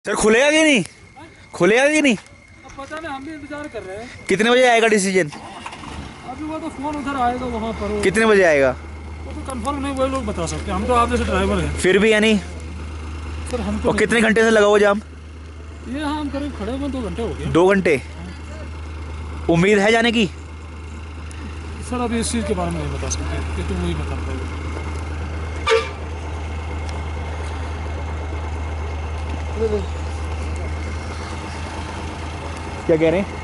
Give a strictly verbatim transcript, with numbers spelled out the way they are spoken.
Sir खुलेगा कि नहीं, खुलेगा कि नहीं? अब पता नहीं, हम भी इंतजार कर रहे हैं। कितने बजे आएगा डिसीजन? अभी वो तो फोन उधर आएगा वहाँ पर, वो कितने बजे आएगा? वो तो कंफर्म नहीं, वही लोग बता सकते हैं। हम तो आप जैसे ड्राइवर हैं फिर भी यानी, सर, हमको और नहीं कितने घंटे से लगा हुआ जाम? पता। ये हाँ, हम करीब खड़े हुए दो घंटे हो गए। दो घंटे। उम्मीद है जाने की? सर अभी इस चीज़ के बारे में नहीं बता सकते, ये तो वही बता पाएगा। क्या कह रहे हैं?